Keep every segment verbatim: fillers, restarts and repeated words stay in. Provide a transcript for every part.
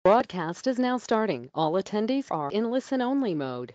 Broadcast is now starting. All attendees are in listen-only mode.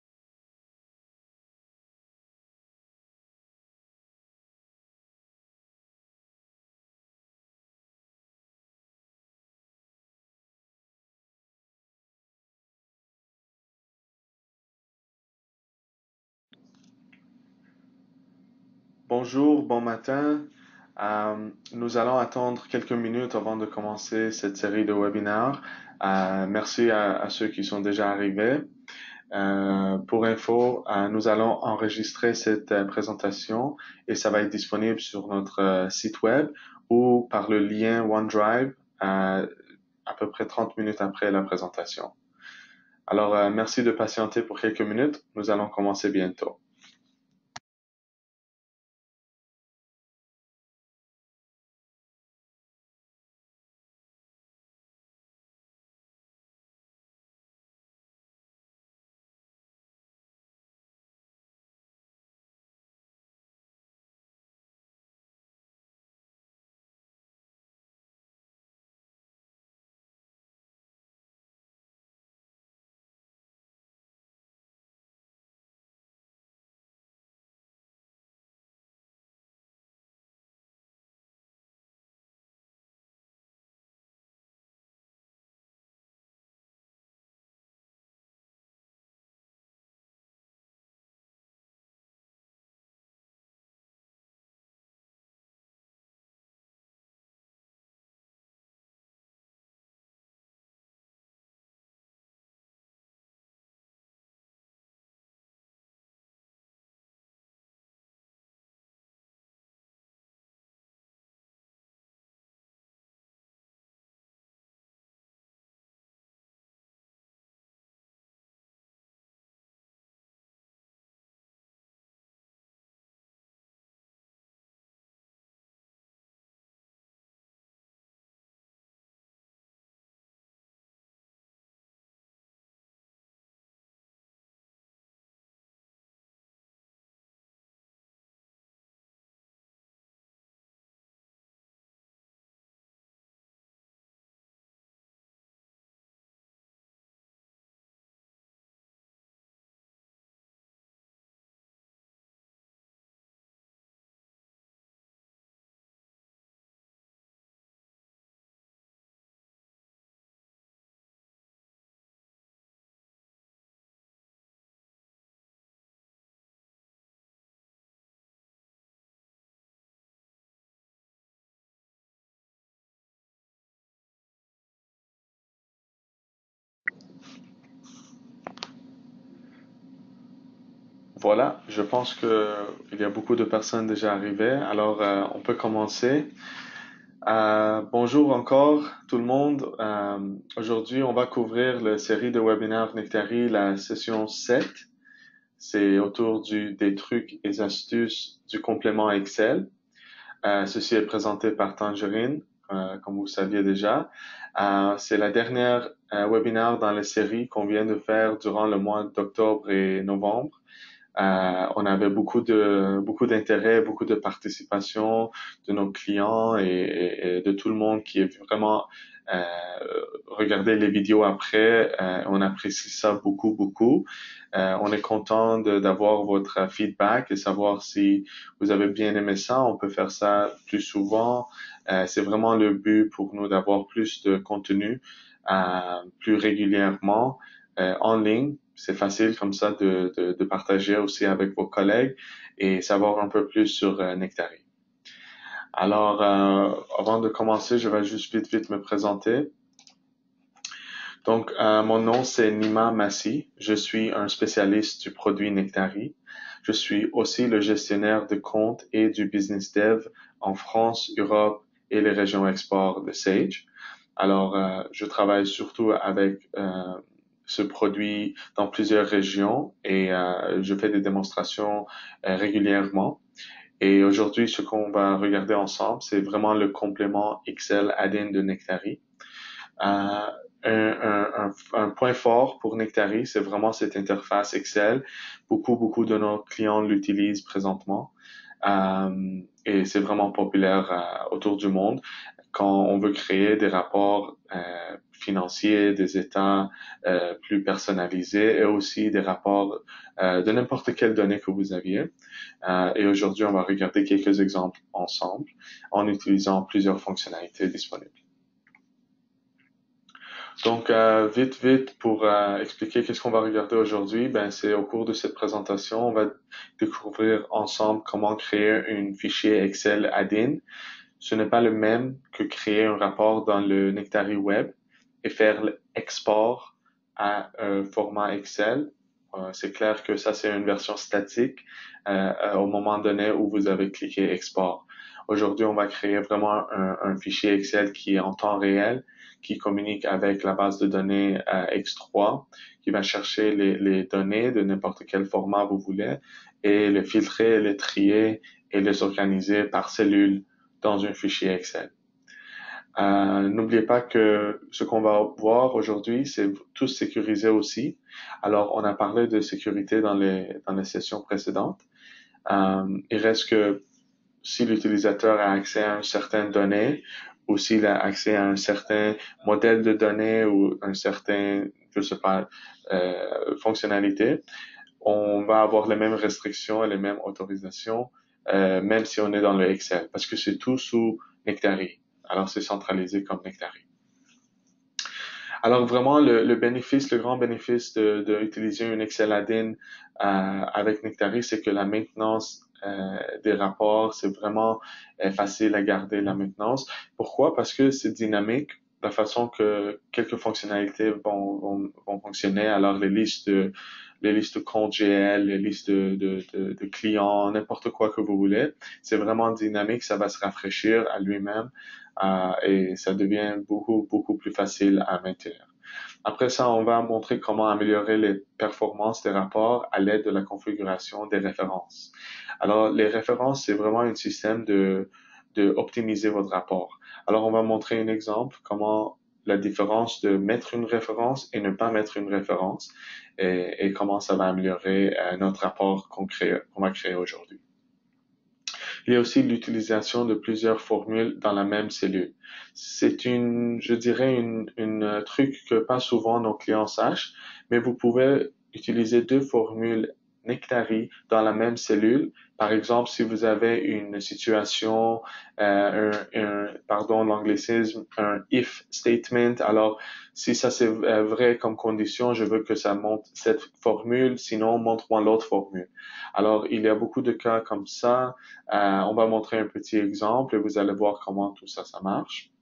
Bonjour, bon matin. Euh, nous allons attendre quelques minutes avant de commencer cette série de webinaires. Euh, merci à, à ceux qui sont déjà arrivés. Euh, pour info, euh, nous allons enregistrer cette euh, présentation et ça va être disponible sur notre euh, site web ou par le lien OneDrive euh, à peu près trente minutes après la présentation. Alors, euh, merci de patienter pour quelques minutes. Nous allons commencer bientôt. Voilà, je pense que il y a beaucoup de personnes déjà arrivées, alors euh, on peut commencer. Euh, bonjour encore tout le monde. Euh, aujourd'hui, on va couvrir la série de webinaires Nectari, la session sept. C'est autour du, des trucs et astuces du complément Excel. Euh, ceci est présenté par Tangerine, euh, comme vous saviez déjà. Euh, c'est la dernière euh, webinaire dans la série qu'on vient de faire durant le mois d'octobre et novembre. Euh, on avait beaucoup de beaucoup d'intérêt, beaucoup de participation de nos clients et, et- et de tout le monde qui est vraiment euh, regardé les vidéos après. Euh, on apprécie ça beaucoup, beaucoup. Euh, on est content de- d'avoir votre feedback et savoir si vous avez bien aimé ça. On peut faire ça plus souvent. Euh, c'est vraiment le but pour nous d'avoir plus de contenu euh, plus régulièrement euh, en ligne. C'est facile comme ça de, de, de partager aussi avec vos collègues et savoir un peu plus sur euh, Nectari. Alors, euh, avant de commencer, je vais juste vite, vite me présenter. Donc, euh, mon nom, c'est Nima Massi. Je suis un spécialiste du produit Nectari. Je suis aussi le gestionnaire de compte et du business dev en France, Europe et les régions export de Sage. Alors, euh, je travaille surtout avec euh, ce produit dans plusieurs régions et euh, je fais des démonstrations euh, régulièrement. Et aujourd'hui, ce qu'on va regarder ensemble, c'est vraiment le complément Excel add-in de Nectari. Euh, un, un, un, point fort pour Nectari, c'est vraiment cette interface Excel. Beaucoup, beaucoup de nos clients l'utilisent présentement. Euh, et c'est vraiment populaire euh, autour du monde quand on veut créer des rapports euh, financiers, des états euh, plus personnalisés et aussi des rapports euh, de n'importe quelle donnée que vous aviez. Euh, et aujourd'hui, on va regarder quelques exemples ensemble en utilisant plusieurs fonctionnalités disponibles. Donc, euh, vite, vite, pour euh, expliquer qu'est-ce qu'on va regarder aujourd'hui, ben, c'est au cours de cette présentation, on va découvrir ensemble comment créer un fichier Excel add-in. Ce n'est pas le même que créer un rapport dans le Nectari Web et faire l'export à un format Excel. Euh, c'est clair que ça, c'est une version statique euh, euh, au moment donné où vous avez cliqué export. Aujourd'hui, on va créer vraiment un, un fichier Excel qui est en temps réel, qui communique avec la base de données euh, X trois, qui va chercher les, les données de n'importe quel format vous voulez et les filtrer, les trier et les organiser par cellule dans un fichier Excel. Euh, n'oubliez pas que ce qu'on va voir aujourd'hui, c'est tout sécurisé aussi. Alors, on a parlé de sécurité dans les, dans les sessions précédentes. Euh, il reste que si l'utilisateur a accès à une certaine donnée ou s'il a accès à un certain modèle de données ou un certain, je sais pas, euh, fonctionnalité, on va avoir les mêmes restrictions et les mêmes autorisations, euh, même si on est dans le Excel, parce que c'est tout sous Nectari. Alors, c'est centralisé comme Nectari. Alors, vraiment, le, le bénéfice, le grand bénéfice de, de utiliser un Excel add-in euh, avec Nectari, c'est que la maintenance euh, des rapports, c'est vraiment euh, facile à garder la maintenance. Pourquoi? Parce que c'est dynamique, la façon que quelques fonctionnalités vont, vont, vont fonctionner. Alors, les listes de, les listes de comptes G L, les listes de, de, de, de clients, n'importe quoi que vous voulez, c'est vraiment dynamique, ça va se rafraîchir à lui-même euh, et ça devient beaucoup, beaucoup plus facile à maintenir. Après ça, on va montrer comment améliorer les performances des rapports à l'aide de la configuration des références. Alors, les références, c'est vraiment un système de, de optimiser votre rapport. Alors, on va montrer un exemple, comment la différence de mettre une référence et ne pas mettre une référence et, et comment ça va améliorer euh, notre rapport qu'on crée, qu'on va créer aujourd'hui. Il y a aussi l'utilisation de plusieurs formules dans la même cellule. C'est une, je dirais, une, une truc que pas souvent nos clients sachent, mais vous pouvez utiliser deux formules Nectari dans la même cellule. Par exemple, si vous avez une situation, euh, un, un, pardon, l'anglicisme, un if statement. Alors, si ça c'est vrai comme condition, je veux que ça montre cette formule, sinon montre-moi l'autre formule. Alors, il y a beaucoup de cas comme ça. Euh, on va montrer un petit exemple et vous allez voir comment tout ça, ça marche.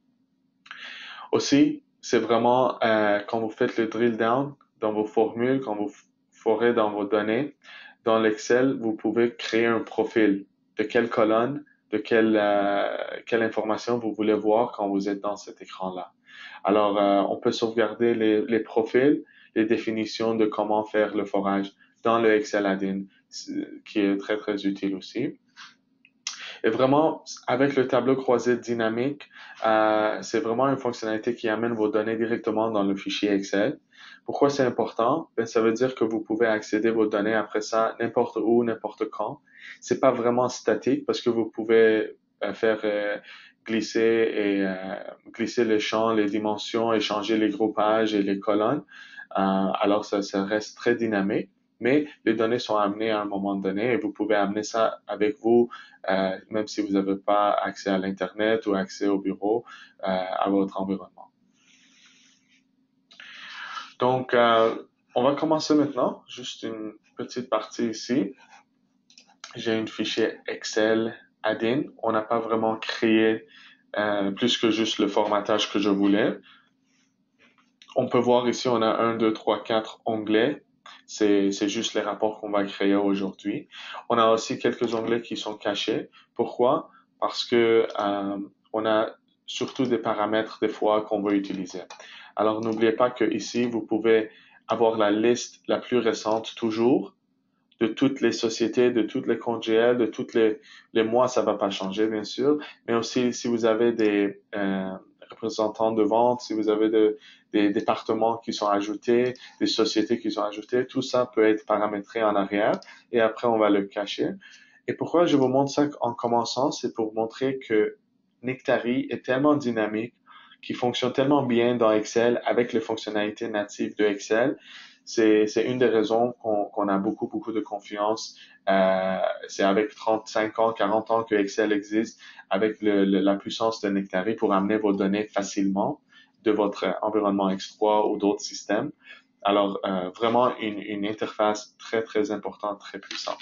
Aussi, c'est vraiment euh, quand vous faites le drill down dans vos formules, quand vous forez dans vos données, dans l'Excel, vous pouvez créer un profil de quelle colonne, de quelle, euh, quelle information vous voulez voir quand vous êtes dans cet écran-là. Alors, euh, on peut sauvegarder les, les profils, les définitions de comment faire le forage dans le Excel add-in, qui est très, très utile aussi. Et vraiment, avec le tableau croisé dynamique, euh, c'est vraiment une fonctionnalité qui amène vos données directement dans le fichier Excel. Pourquoi c'est important? Ben, ça veut dire que vous pouvez accéder vos données après ça n'importe où, n'importe quand. C'est pas vraiment statique parce que vous pouvez euh, faire euh, glisser et euh, glisser les champs, les dimensions et changer les groupages et les colonnes. Euh, alors ça, ça reste très dynamique. Mais les données sont amenées à un moment donné et vous pouvez amener ça avec vous, euh, même si vous n'avez pas accès à l'Internet ou accès au bureau, euh, à votre environnement. Donc, euh, on va commencer maintenant. Juste une petite partie ici. J'ai un fichier Excel add-in. On n'a pas vraiment créé euh, plus que juste le formatage que je voulais. On peut voir ici, on a un, deux, trois, quatre onglets. C'est, c'est juste les rapports qu'on va créer aujourd'hui. On a aussi quelques onglets qui sont cachés. Pourquoi? Parce que euh, on a surtout des paramètres des fois qu'on veut utiliser. Alors n'oubliez pas que ici vous pouvez avoir la liste la plus récente toujours de toutes les sociétés, de toutes les comptes G L, de tous les, les mois, ça va pas changer bien sûr, mais aussi si vous avez des euh, représentants de vente, si vous avez de, des départements qui sont ajoutés, des sociétés qui sont ajoutées, tout ça peut être paramétré en arrière et après on va le cacher. Et pourquoi je vous montre ça en commençant, c'est pour montrer que Nectari est tellement dynamique qui fonctionne tellement bien dans Excel avec les fonctionnalités natives de Excel. C'est, c'est une des raisons qu'on, qu'on a beaucoup, beaucoup de confiance. Euh, c'est avec trente-cinq ans, quarante ans que Excel existe, avec le, le, la puissance de Nectari pour amener vos données facilement de votre environnement X trois ou d'autres systèmes. Alors, euh, vraiment une, une interface très, très importante, très puissante.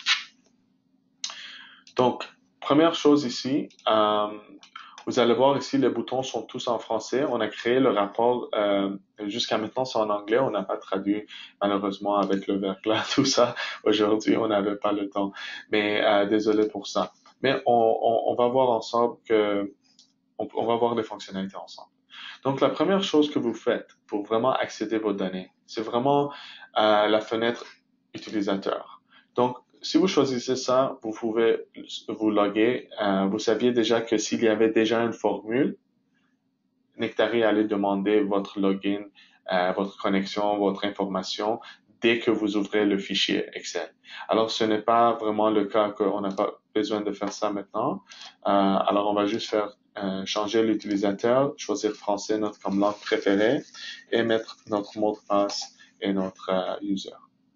Donc, première chose ici, euh, vous allez voir ici, les boutons sont tous en français. On a créé le rapport, euh, jusqu'à maintenant, c'est en anglais. On n'a pas traduit, malheureusement, avec le verglas, tout ça. Aujourd'hui, on n'avait pas le temps. Mais euh, désolé pour ça. Mais on, on, on va voir ensemble que, on, on va voir les fonctionnalités ensemble. Donc, la première chose que vous faites pour vraiment accéder à vos données, c'est vraiment euh, la fenêtre utilisateur. Donc, si vous choisissez ça, vous pouvez vous loguer. Euh, vous saviez déjà que s'il y avait déjà une formule, Nectari allait demander votre login, euh, votre connexion, votre information dès que vous ouvrez le fichier Excel. Alors, ce n'est pas vraiment le cas qu'on n'a pas besoin de faire ça maintenant. Euh, alors, on va juste faire euh, changer l'utilisateur, choisir français, notre comme langue préférée, et mettre notre mot de passe et notre euh, user.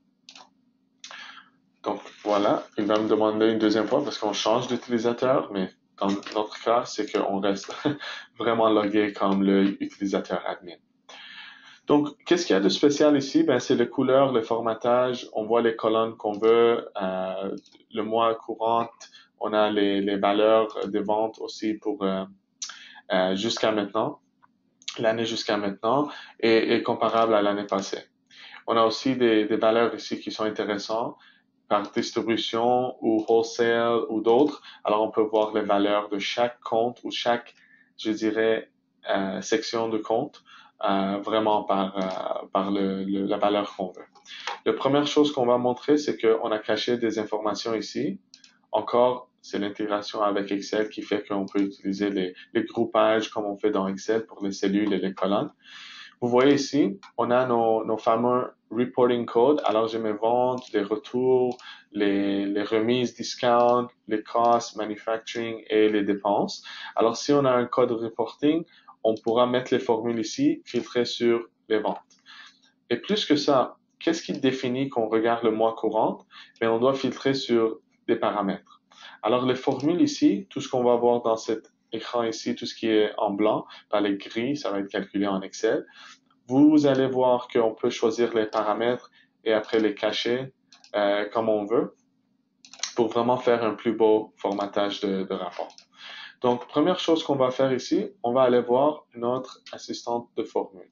Donc voilà, il va me demander une deuxième fois parce qu'on change d'utilisateur, mais dans notre cas, c'est qu'on reste vraiment logué comme l'utilisateur admin. Donc, qu'est-ce qu'il y a de spécial ici? Ben, c'est les couleurs, le formatage, on voit les colonnes qu'on veut, euh, le mois courant, on a les, les valeurs de vente aussi pour euh, euh, jusqu'à maintenant, l'année jusqu'à maintenant, et, et comparable à l'année passée. On a aussi des, des valeurs ici qui sont intéressantes par distribution ou wholesale ou d'autres. Alors, on peut voir les valeurs de chaque compte ou chaque, je dirais, euh, section de compte, euh, vraiment par, euh, par le, le, la valeur qu'on veut. La première chose qu'on va montrer, c'est qu'on a caché des informations ici. Encore, c'est l'intégration avec Excel qui fait qu'on peut utiliser les, les groupages comme on fait dans Excel pour les cellules et les colonnes. Vous voyez ici, on a nos, nos fameux reporting codes. Alors, j'ai mes ventes, les retours, les, les remises, discounts, les costs, manufacturing et les dépenses. Alors, si on a un code reporting, on pourra mettre les formules ici, filtrer sur les ventes. Et plus que ça, qu'est-ce qui définit qu'on regarde le mois courant? Mais on doit filtrer sur des paramètres. Alors, les formules ici, tout ce qu'on va voir dans cet écran ici, tout ce qui est en blanc, par les gris, ça va être calculé en Excel. Vous allez voir qu'on peut choisir les paramètres et après les cacher euh, comme on veut pour vraiment faire un plus beau formatage de, de rapport. Donc, première chose qu'on va faire ici, on va aller voir notre assistante de formule.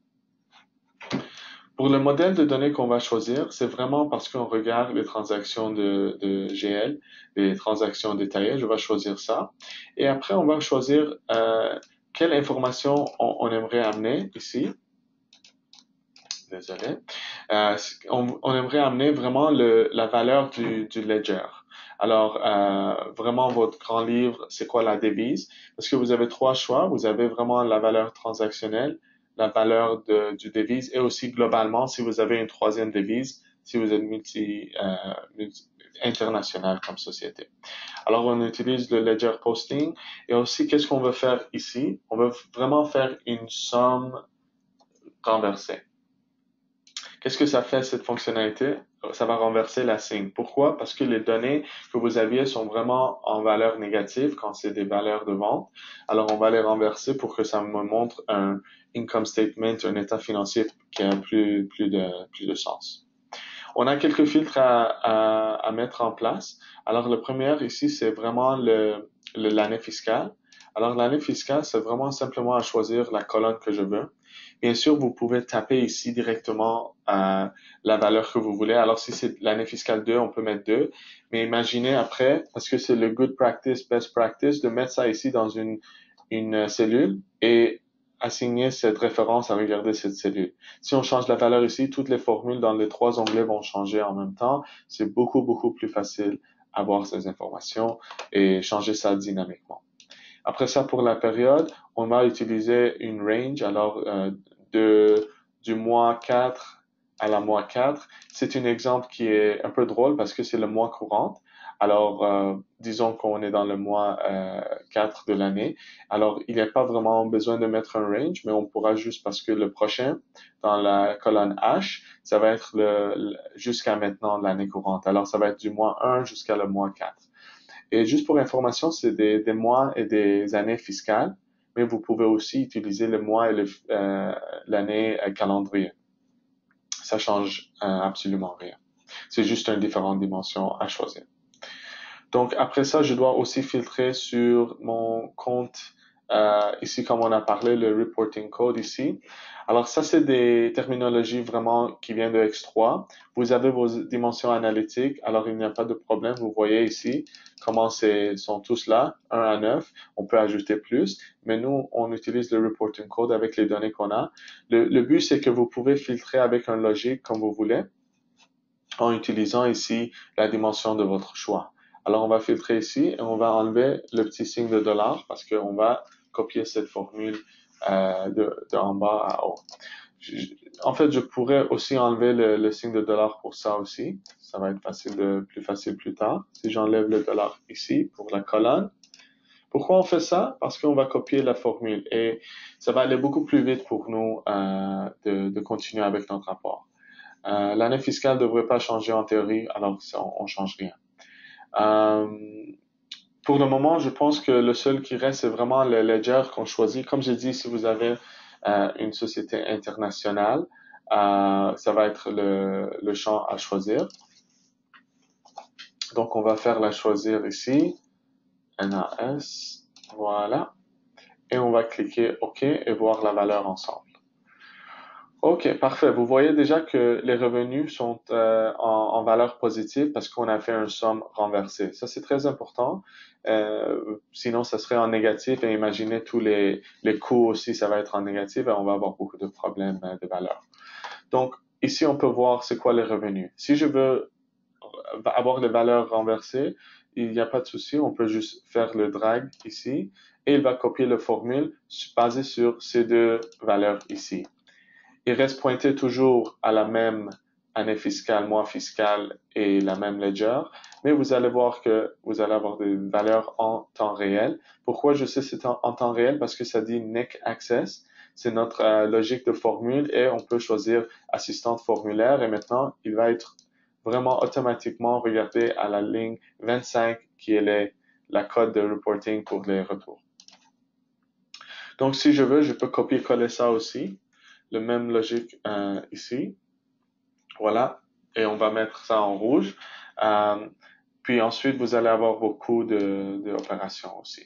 Pour le modèle de données qu'on va choisir, c'est vraiment parce qu'on regarde les transactions de, de G L, les transactions détaillées, je vais choisir ça. Et après, on va choisir euh, quelle information on, on aimerait amener ici. Désolé. Euh, on, on aimerait amener vraiment le, la valeur du, du ledger. Alors, euh, vraiment, votre grand livre, c'est quoi la devise? Parce que vous avez trois choix. Vous avez vraiment la valeur transactionnelle, la valeur de, du devise et aussi globalement, si vous avez une troisième devise, si vous êtes multi, euh, multi international comme société. Alors, on utilise le ledger posting et aussi, qu'est-ce qu'on veut faire ici? On veut vraiment faire une somme renversée. Qu'est-ce que ça fait, cette fonctionnalité? Ça va renverser la signe. Pourquoi? Parce que les données que vous aviez sont vraiment en valeur négative quand c'est des valeurs de vente. Alors, on va les renverser pour que ça me montre un income statement, un état financier qui a plus, plus de, plus de sens. On a quelques filtres à, à, à mettre en place. Alors, le premier ici, c'est vraiment le, le, l'année fiscale. Alors, l'année fiscale, c'est vraiment simplement à choisir la colonne que je veux. Bien sûr, vous pouvez taper ici directement euh, la valeur que vous voulez. Alors, si c'est l'année fiscale deux, on peut mettre deux. Mais imaginez après, parce que c'est le good practice, best practice, de mettre ça ici dans une, une cellule et assigner cette référence à regarder cette cellule. Si on change la valeur ici, toutes les formules dans les trois onglets vont changer en même temps. C'est beaucoup, beaucoup plus facile à voir ces informations et changer ça dynamiquement. Après ça, pour la période, on va utiliser une range, alors euh, de, du mois quatre à la mois quatre. C'est un exemple qui est un peu drôle parce que c'est le mois courant. Alors, euh, disons qu'on est dans le mois euh, quatre de l'année. Alors, il n'y a pas vraiment besoin de mettre un range, mais on pourra juste parce que le prochain, dans la colonne H, ça va être le, le- jusqu'à maintenant de l'année courante. Alors, ça va être du mois un jusqu'à le mois quatre. Et juste pour information, c'est des, des mois et des années fiscales, mais vous pouvez aussi utiliser le mois et le, euh, l'année euh, calendrier. Ça change euh, absolument rien. C'est juste une différente dimension à choisir. Donc après ça, je dois aussi filtrer sur mon compte, euh, ici comme on a parlé, le reporting code ici. Alors ça, c'est des terminologies vraiment qui viennent de X trois. Vous avez vos dimensions analytiques, alors il n'y a pas de problème. Vous voyez ici comment c'est, sont tous là, un à neuf. On peut ajouter plus, mais nous, on utilise le reporting code avec les données qu'on a. Le, le but, c'est que vous pouvez filtrer avec un logique comme vous voulez, en utilisant ici la dimension de votre choix. Alors, on va filtrer ici et on va enlever le petit signe de dollar parce qu'on va copier cette formule euh, de, de en bas à haut. Je, en fait, je pourrais aussi enlever le, le signe de dollar pour ça aussi. Ça va être facile de, plus facile plus tard. Si j'enlève le dollar ici pour la colonne. Pourquoi on fait ça? Parce qu'on va copier la formule et ça va aller beaucoup plus vite pour nous euh, de, de continuer avec notre rapport. Euh, l'année fiscale ne devrait pas changer en théorie, alors ça, on ne change rien. Euh, pour le moment, je pense que le seul qui reste, c'est vraiment le ledger qu'on choisit. Comme j'ai dit, si vous avez euh, une société internationale, euh, ça va être le, le champ à choisir. Donc, on va faire la choisir ici, N A S, voilà. Et on va cliquer OK et voir la valeur ensemble. Ok, parfait. Vous voyez déjà que les revenus sont euh, en, en valeur positive parce qu'on a fait un somme renversé. Ça, c'est très important. Euh, sinon, ça serait en négatif et imaginez tous les, les coûts aussi, ça va être en négatif et on va avoir beaucoup de problèmes euh, de valeur. Donc, ici, on peut voir c'est quoi les revenus. Si je veux avoir les valeurs renversées, il n'y a pas de souci. On peut juste faire le drag ici et il va copier la formule basée sur ces deux valeurs ici. Il reste pointé toujours à la même année fiscale, mois fiscal et la même ledger, mais vous allez voir que vous allez avoir des valeurs en temps réel. Pourquoi je sais c'est en, en temps réel? Parce que ça dit N E C Access. C'est notre euh, logique de formule et on peut choisir assistante formulaire et maintenant il va être vraiment automatiquement regardé à la ligne vingt-cinq qui est les, la code de reporting pour les retours. Donc si je veux, je peux copier-coller ça aussi. Le même logique euh, ici. Voilà. Et on va mettre ça en rouge. Euh, puis ensuite, vous allez avoir vos coûts de, de opération aussi.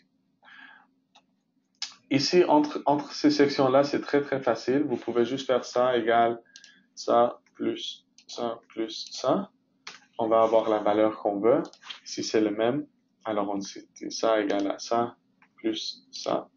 Ici, entre, entre ces sections-là, c'est très, très facile. Vous pouvez juste faire ça égale ça plus ça plus ça. On va avoir la valeur qu'on veut. Ici, c'est le même. Alors, on dit ça égale à ça plus ça.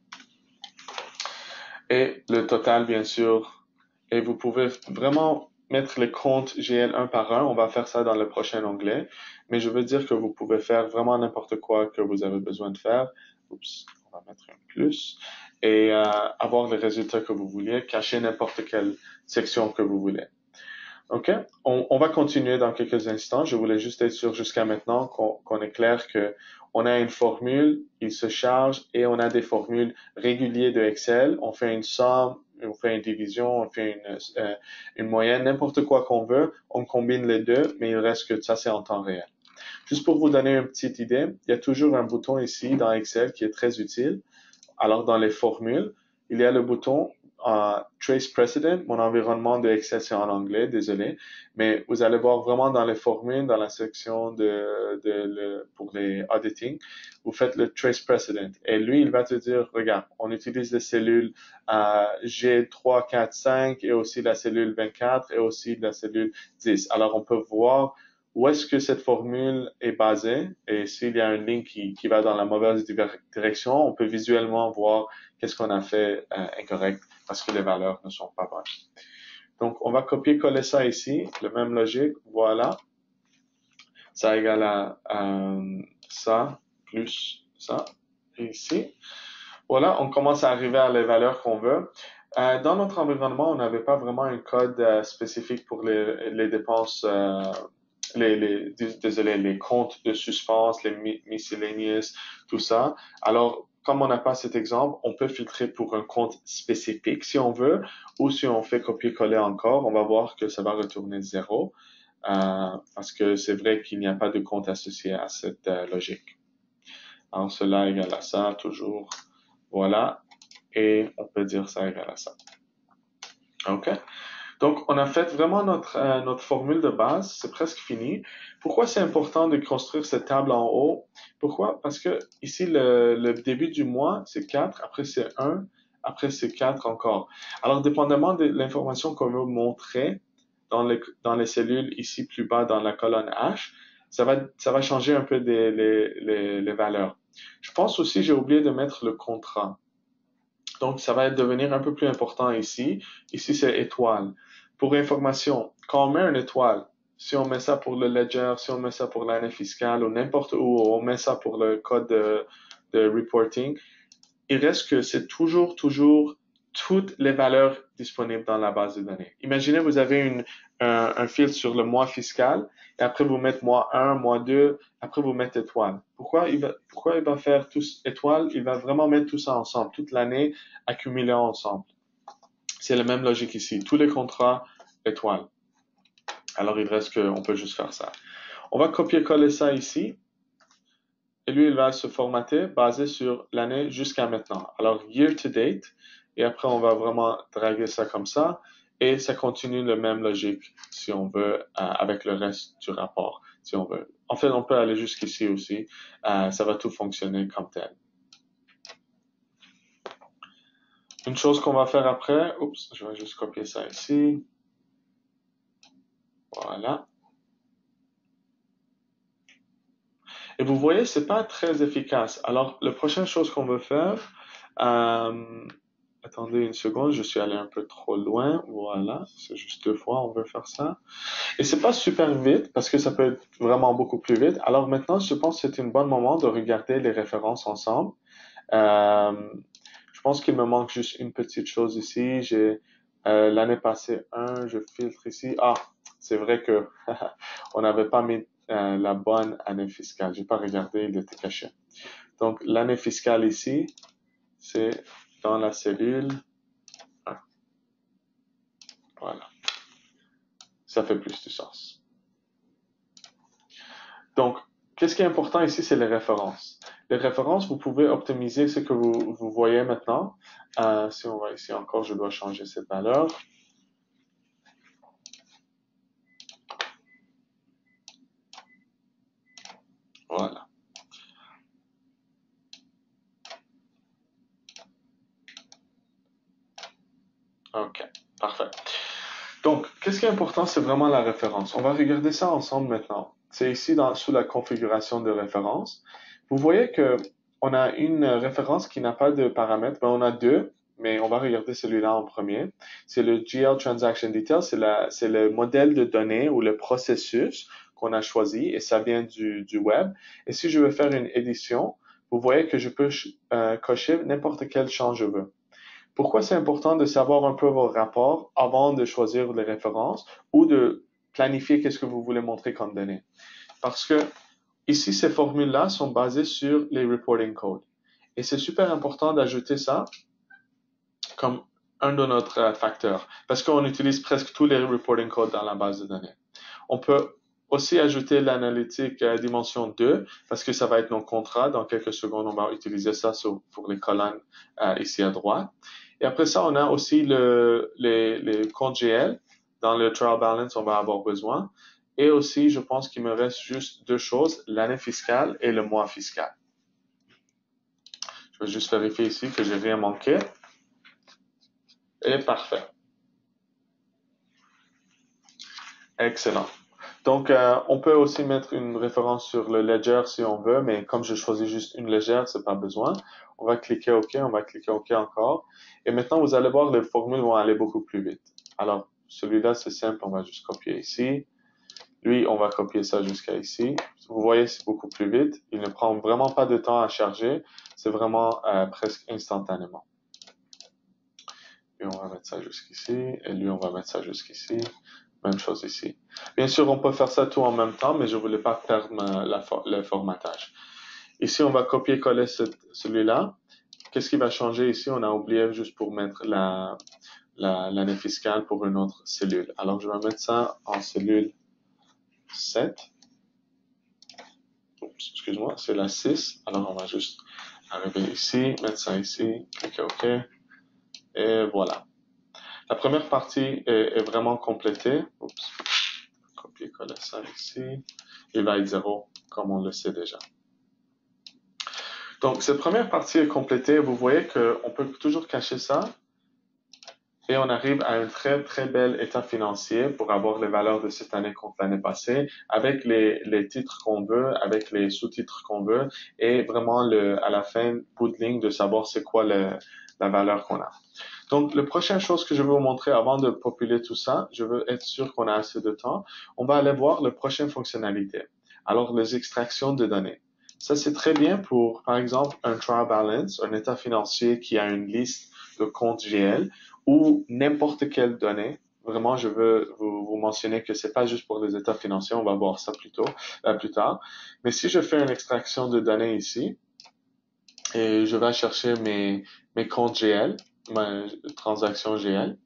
Et le total, bien sûr. Et vous pouvez vraiment mettre les comptes G L un par un. On va faire ça dans le prochain onglet. Mais je veux dire que vous pouvez faire vraiment n'importe quoi que vous avez besoin de faire. Oups, on va mettre un plus. Et euh, avoir les résultats que vous vouliez, cacher n'importe quelle section que vous voulez. OK? On, on va continuer dans quelques instants. Je voulais juste être sûr jusqu'à maintenant qu'on qu'on est clair que on a une formule, il se charge et on a des formules régulières de Excel. On fait une somme, on fait une division, on fait une, euh, une moyenne, n'importe quoi qu'on veut. On combine les deux, mais il reste que ça, c'est en temps réel. Juste pour vous donner une petite idée, il y a toujours un bouton ici dans Excel qui est très utile. Alors, dans les formules, il y a le bouton uh, Trace Precedent. Mon environnement de Excel, c'est en anglais, désolé. Mais vous allez voir vraiment dans les formules, dans la section de, de le, pour les auditing, vous faites le Trace Precedent. Et lui, il va te dire, regarde, on utilise les cellules uh, G trois, quatre, cinq et aussi la cellule vingt-quatre et aussi la cellule dix. Alors, on peut voir où est-ce que cette formule est basée et s'il y a une ligne qui, qui va dans la mauvaise direction, on peut visuellement voir qu'est-ce qu'on a fait euh, incorrect parce que les valeurs ne sont pas bonnes. Donc, on va copier-coller ça ici, le même logique, voilà. Ça égale à euh, ça plus ça, et ici. Voilà, on commence à arriver à les valeurs qu'on veut. Euh, dans notre environnement, on n'avait pas vraiment un code euh, spécifique pour les, les dépenses euh, les, les, désolé, les comptes de suspense, les miscellaneous, tout ça. Alors, comme on n'a pas cet exemple, on peut filtrer pour un compte spécifique si on veut, ou si on fait copier-coller encore, on va voir que ça va retourner zéro, euh, parce que c'est vrai qu'il n'y a pas de compte associé à cette euh, logique. Alors, cela égale à ça, toujours. Voilà. Et on peut dire ça égale à ça. OK? Donc, on a fait vraiment notre, euh, notre formule de base. C'est presque fini. Pourquoi c'est important de construire cette table en haut? Pourquoi? Parce que ici, le, le début du mois, c'est quatre. Après, c'est un. Après, c'est quatre encore. Alors, dépendamment de l'information qu'on veut montrer dans les, dans les cellules ici plus bas dans la colonne H, ça va, ça va changer un peu des, les, les, les valeurs. Je pense aussi, j'ai oublié de mettre le contrat. Donc, ça va devenir un peu plus important ici. Ici, c'est étoile. Pour information, quand on met une étoile, si on met ça pour le ledger, si on met ça pour l'année fiscale ou n'importe où, on met ça pour le code de, de reporting, il reste que c'est toujours, toujours toutes les valeurs disponibles dans la base de données. Imaginez, vous avez une, un, un filtre sur le mois fiscal, et après vous mettez mois un, mois deux, après vous mettez étoile. Pourquoi il va, pourquoi il va faire tous étoile? Il va vraiment mettre tout ça ensemble, toute l'année accumulée ensemble. C'est la même logique ici. Tous les contrats étoile. Alors il reste qu'on peut juste faire ça. On va copier-coller ça ici. Et lui, il va se formater basé sur l'année jusqu'à maintenant. Alors, year to date. Et après, on va vraiment draguer ça comme ça. Et ça continue la même logique, si on veut, euh, avec le reste du rapport, si on veut. En fait, on peut aller jusqu'ici aussi. Euh, ça va tout fonctionner comme tel. Une chose qu'on va faire après, oups, je vais juste copier ça ici. Voilà. Et vous voyez, c'est pas très efficace. Alors, la prochaine chose qu'on veut faire, euh, attendez une seconde, je suis allé un peu trop loin. Voilà, c'est juste deux fois, on veut faire ça. Et c'est pas super vite parce que ça peut être vraiment beaucoup plus vite. Alors maintenant, je pense que c'est un bon moment de regarder les références ensemble. Euh, je pense qu'il me manque juste une petite chose ici. J'ai euh, l'année passée un, je filtre ici. Ah, c'est vrai que on n'avait pas mis euh, la bonne année fiscale. J'ai pas regardé, il était caché. Donc l'année fiscale ici, c'est dans la cellule un. Voilà. Ça fait plus de sens. Donc, qu'est-ce qui est important ici, c'est les références. Les références, vous pouvez optimiser ce que vous, vous voyez maintenant. Euh, si on va ici encore, je dois changer cette valeur. Voilà. OK, parfait. Donc, qu'est-ce qui est important, c'est vraiment la référence. On va regarder ça ensemble maintenant. C'est ici dans, sous la configuration de référence. Vous voyez que on a une référence qui n'a pas de paramètres, mais on a deux, mais on va regarder celui-là en premier. C'est le G L Transaction Detail, c'est, la, c'est le modèle de données ou le processus qu'on a choisi, et ça vient du, du web. Et si je veux faire une édition, vous voyez que je peux euh, cocher n'importe quel champ je veux. Pourquoi c'est important de savoir un peu vos rapports avant de choisir les références ou de planifier qu'est-ce que vous voulez montrer comme données? Parce que ici, ces formules-là sont basées sur les reporting codes. Et c'est super important d'ajouter ça comme un de notre facteurs parce qu'on utilise presque tous les reporting codes dans la base de données. On peut aussi ajouter l'analytique euh, dimension deux parce que ça va être nos contrats. Dans quelques secondes, on va utiliser ça sur, pour les colonnes euh, ici à droite. Et après ça, on a aussi le, les, les comptes G L. Dans le trial balance, on va avoir besoin. Et aussi, je pense qu'il me reste juste deux choses, l'année fiscale et le mois fiscal. Je vais juste vérifier ici que j'ai rien manqué. Et parfait. Excellent. Donc, euh, on peut aussi mettre une référence sur le ledger si on veut, mais comme je choisis juste une ledger, c'est pas besoin. On va cliquer OK, on va cliquer OK encore. Et maintenant, vous allez voir, les formules vont aller beaucoup plus vite. Alors, celui-là, c'est simple, on va juste copier ici. Lui, on va copier ça jusqu'à ici. Vous voyez, c'est beaucoup plus vite. Il ne prend vraiment pas de temps à charger. C'est vraiment euh, presque instantanément. Lui, on va mettre ça jusqu'ici. Et lui, on va mettre ça jusqu'ici. Même chose ici. Bien sûr, on peut faire ça tout en même temps, mais je voulais pas perdre ma- la for- le formatage. Ici, on va copier-coller ce- celui-là. Qu'est-ce qui va changer ici? On a oublié juste pour mettre la, la- l'année fiscale pour une autre cellule. Alors, je vais mettre ça en cellule sept. Oups, excuse-moi, c'est la six. Alors, on va juste arriver ici, mettre ça ici, cliquer OK, et voilà. La première partie est, est vraiment complétée. Oups, copier-coller ça ici. Il va être zéro, comme on le sait déjà. Donc, cette première partie est complétée. Vous voyez qu'on peut toujours cacher ça. Et on arrive à un très, très bel état financier pour avoir les valeurs de cette année contre l'année passée, avec les, les titres qu'on veut, avec les sous-titres qu'on veut, et vraiment le, à la fin, bout de ligne, de savoir c'est quoi le, la valeur qu'on a. Donc, la prochaine chose que je veux vous montrer avant de populer tout ça, je veux être sûr qu'on a assez de temps, on va aller voir la prochaine fonctionnalité. Alors, les extractions de données. Ça, c'est très bien pour, par exemple, un trial balance, un état financier qui a une liste de comptes G L ou n'importe quelle donnée. Vraiment, je veux vous, vous mentionner que c'est pas juste pour les états financiers, on va voir ça plus tôt, euh, plus tard. Mais si je fais une extraction de données ici, et je vais chercher mes, mes comptes G L, ma transaction G L.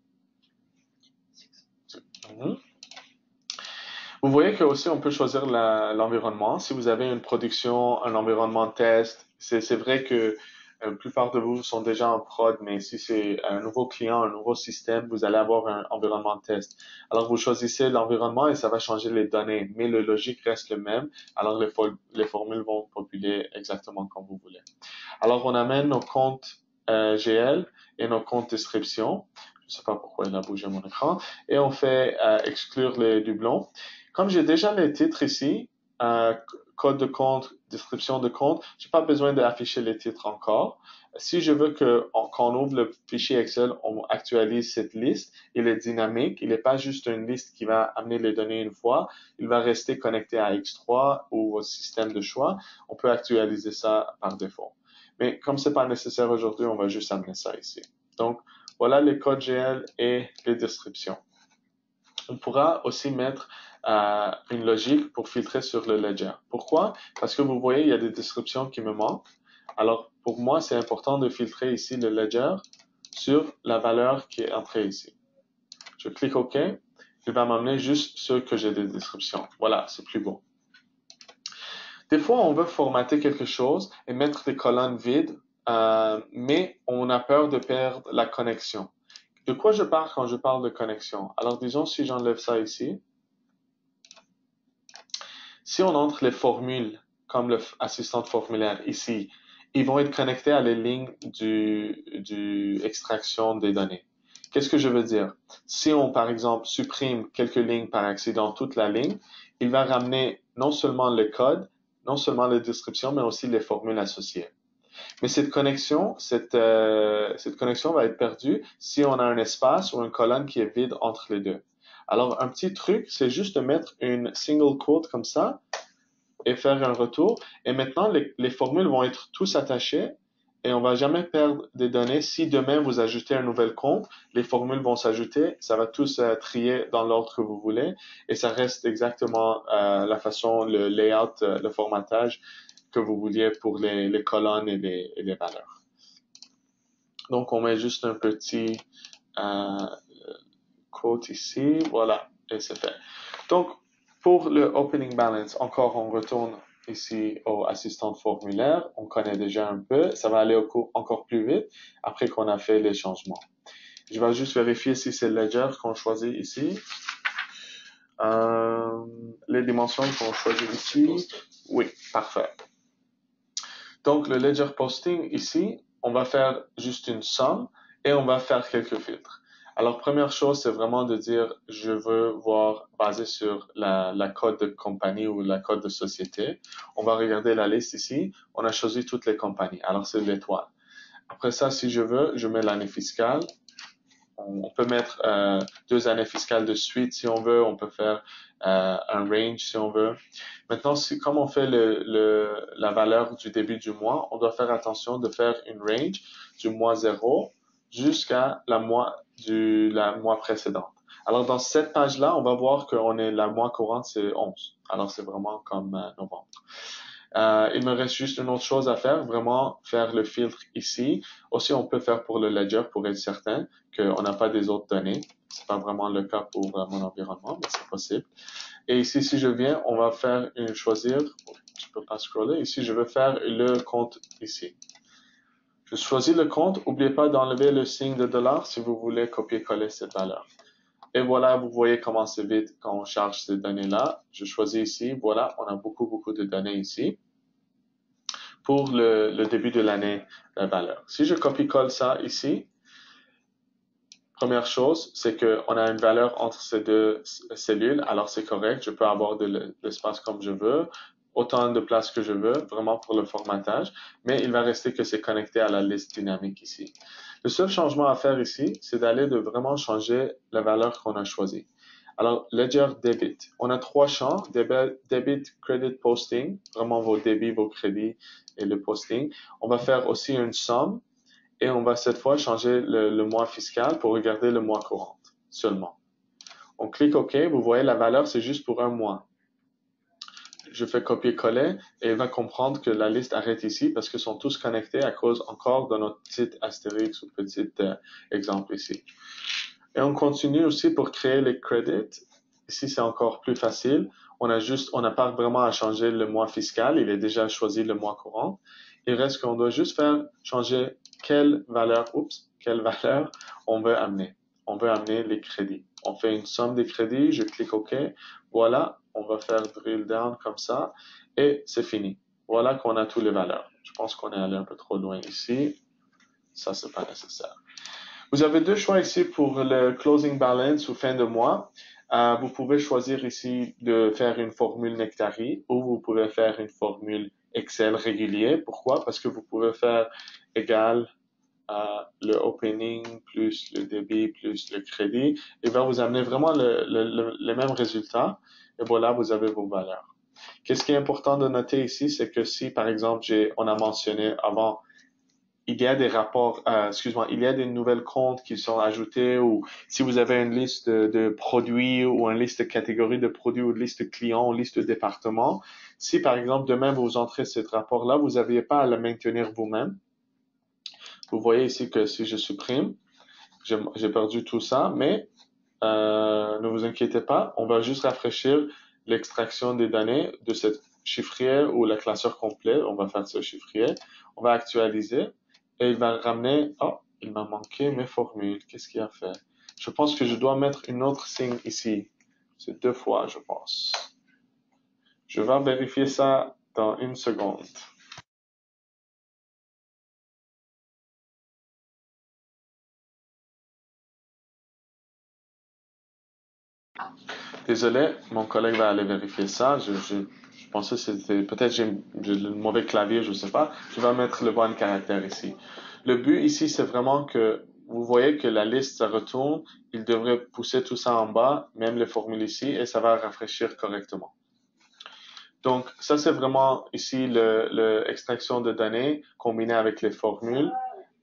Mhm. Vous voyez que aussi on peut choisir la, l'environnement. Si vous avez une production, un environnement test, c'est, c'est vrai que la plupart de vous sont déjà en prod, mais si c'est un nouveau client, un nouveau système, vous allez avoir un environnement test. Alors vous choisissez l'environnement et ça va changer les données, mais le logique reste le même. Alors les, fo- les formules vont populer exactement comme vous voulez. Alors on amène nos comptes euh, G L et nos comptes description. Je ne sais pas pourquoi il a bougé mon écran. Et on fait euh, exclure les doublons. Comme j'ai déjà les titres ici, euh, code de compte, description de compte, j'ai pas besoin d'afficher les titres encore. Si je veux que on, quand on ouvre le fichier Excel, on actualise cette liste, il est dynamique, il n'est pas juste une liste qui va amener les données une fois, il va rester connecté à X trois ou au système de choix. On peut actualiser ça par défaut. Mais comme c'est pas nécessaire aujourd'hui, on va juste amener ça ici. Donc, voilà les codes G L et les descriptions. On pourra aussi mettre euh, une logique pour filtrer sur le ledger. Pourquoi? Parce que vous voyez, il y a des descriptions qui me manquent. Alors, pour moi, c'est important de filtrer ici le ledger sur la valeur qui est entrée ici. Je clique OK. Il va m'amener juste ceux que j'ai des descriptions. Voilà, c'est plus beau. Des fois, on veut formater quelque chose et mettre des colonnes vides, euh, mais on a peur de perdre la connexion. De quoi je parle quand je parle de connexion? Alors, disons, si j'enlève ça ici, si on entre les formules comme l'assistant formulaire ici, ils vont être connectés à les lignes du, du extraction des données. Qu'est-ce que je veux dire? Si on, par exemple, supprime quelques lignes par accident, toute la ligne, il va ramener non seulement le code, non seulement les descriptions, mais aussi les formules associées. Mais cette connexion, cette, euh, cette connexion va être perdue si on a un espace ou une colonne qui est vide entre les deux. Alors, un petit truc, c'est juste de mettre une single quote comme ça et faire un retour. Et maintenant, les, les formules vont être tous attachées et on va jamais perdre des données. Si demain vous ajoutez un nouvel compte, les formules vont s'ajouter, ça va tous euh, trier dans l'ordre que vous voulez et ça reste exactement euh, la façon, le layout, euh, le formatage que vous vouliez pour les, les colonnes et les, et les valeurs. Donc, on met juste un petit euh, quote ici, voilà, et c'est fait. Donc, pour le opening balance, encore, on retourne ici au assistant formulaire. On connaît déjà un peu. Ça va aller au cours encore plus vite après qu'on a fait les changements. Je vais juste vérifier si c'est ledger qu'on choisit ici. Euh, les dimensions qu'on choisit ici. Oui, parfait. Donc, le ledger posting ici, on va faire juste une somme et on va faire quelques filtres. Alors, première chose, c'est vraiment de dire, je veux voir basé sur la, la code de compagnie ou la code de société. On va regarder la liste ici. On a choisi toutes les compagnies. Alors, c'est l'étoile. Après ça, si je veux, je mets l'année fiscale. On peut mettre euh, deux années fiscales de suite si on veut. On peut faire euh, un range si on veut. Maintenant, si, comme on fait le, le, la valeur du début du mois, on doit faire attention de faire une range du mois zéro jusqu'à la mois du la mois précédente. Alors, dans cette page-là, on va voir qu'on est, la mois courante, c'est onze. Alors, c'est vraiment comme euh, novembre. Euh, il me reste juste une autre chose à faire, vraiment faire le filtre ici. Aussi, on peut faire pour le ledger pour être certain qu'on n'a pas des autres données. C'est pas vraiment le cas pour euh, mon environnement, mais c'est possible. Et ici, si je viens, on va faire une choisir. Je peux pas scroller. Ici, je veux faire le compte ici. Je choisis le compte. N'oubliez pas d'enlever le signe de dollar si vous voulez copier-coller cette valeur. Et voilà, vous voyez comment c'est vite quand on charge ces données-là. Je choisis ici. Voilà, on a beaucoup, beaucoup de données ici pour le, le début de l'année, la valeur. Si je copie-colle ça ici, première chose, c'est qu'on a une valeur entre ces deux cellules, alors c'est correct, je peux avoir de l'espace comme je veux, autant de place que je veux, vraiment pour le formatage, mais il va rester que c'est connecté à la liste dynamique ici. Le seul changement à faire ici, c'est d'aller de vraiment changer la valeur qu'on a choisie. Alors, Ledger Debit, on a trois champs, Debit, Credit, Posting, vraiment vos débits, vos crédits et le posting. On va faire aussi une somme, et on va cette fois changer le, le mois fiscal pour regarder le mois courant seulement. On clique OK, vous voyez la valeur c'est juste pour un mois. Je fais copier-coller et il va comprendre que la liste arrête ici parce qu'ils sont tous connectés à cause encore de notre petit astérix ou petit euh, exemple ici. Et on continue aussi pour créer les credits. Ici c'est encore plus facile. On a juste, on n'a pas vraiment à changer le mois fiscal, il est déjà choisi le mois courant. Il reste qu'on doit juste faire changer quelle valeur, oups, quelle valeur on veut amener. On veut amener les crédits. On fait une somme des crédits, je clique OK. Voilà, on va faire drill down comme ça et c'est fini. Voilà qu'on a toutes les valeurs. Je pense qu'on est allé un peu trop loin ici. Ça, c'est pas nécessaire. Vous avez deux choix ici pour le closing balance ou fin de mois. Euh, vous pouvez choisir ici de faire une formule Nectari ou vous pouvez faire une formule Excel régulier. Pourquoi? Parce que vous pouvez faire égal à le opening plus le débit plus le crédit. Il va vous amener vraiment le, le, le, le même résultat. Et voilà, vous avez vos valeurs. Qu'est-ce qui est important de noter ici, c'est que si, par exemple, j'ai, on a mentionné avant, il y a des rapports, euh, excuse-moi, il y a des nouvelles comptes qui sont ajoutées ou si vous avez une liste de, de produits ou une liste de catégories de produits ou une liste de clients ou une liste de départements, si par exemple demain vous entrez ce rapport-là, vous n'aviez pas à le maintenir vous-même. Vous voyez ici que si je supprime, j'ai, j'ai perdu tout ça, mais euh, ne vous inquiétez pas, on va juste rafraîchir l'extraction des données de cette chiffrier ou le classeur complet. On va faire ce chiffrier, on va actualiser. Et il va ramener, oh, il m'a manqué mes formules. Qu'est-ce qu'il a fait? Je pense que je dois mettre une autre signe ici. C'est deux fois, je pense. Je vais vérifier ça dans une seconde. Désolé, mon collègue va aller vérifier ça. Je, je, je pensais que c'était, peut-être j'ai, j'ai le mauvais clavier, je sais pas. Je vais mettre le bon caractère ici. Le but ici, c'est vraiment que vous voyez que la liste, ça retourne. Il devrait pousser tout ça en bas, même les formules ici, et ça va rafraîchir correctement. Donc, ça, c'est vraiment ici le, le extraction de données combinée avec les formules.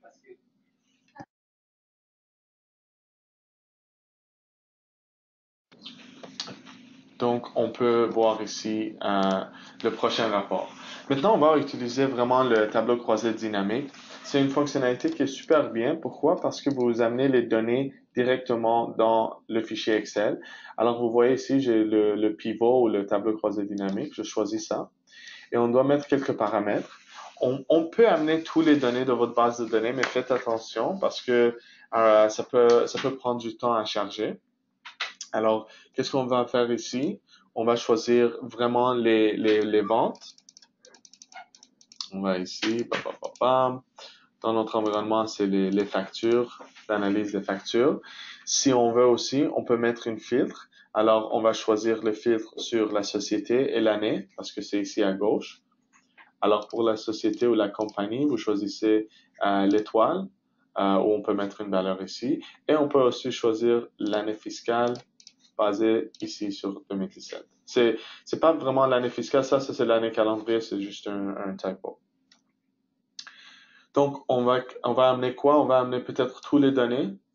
Donc, on peut voir ici euh, le prochain rapport. Maintenant, on va utiliser vraiment le tableau croisé dynamique. C'est une fonctionnalité qui est super bien. Pourquoi? Parce que vous amenez les données directement dans le fichier Excel. Alors, vous voyez ici, j'ai le, le pivot ou le tableau croisé dynamique. Je choisis ça. Et on doit mettre quelques paramètres. On, on peut amener tous les données de votre base de données, mais faites attention parce que euh, ça peut, ça peut prendre du temps à charger. Alors, qu'est-ce qu'on va faire ici? On va choisir vraiment les, les, les ventes. On va ici, bam, bam, bam, bam. Dans notre environnement, c'est les, les factures, l'analyse des factures. Si on veut aussi, on peut mettre une filtre. Alors, on va choisir le filtre sur la société et l'année, parce que c'est ici à gauche. Alors, pour la société ou la compagnie, vous choisissez euh, l'étoile, euh, où on peut mettre une valeur ici. Et on peut aussi choisir l'année fiscale, basé ici sur deux mille dix-sept. C'est, c'est pas vraiment l'année fiscale, ça, ça c'est l'année calendrier, c'est juste un, un typo. Donc, on va, on va amener quoi? On va amener peut-être toutes les données,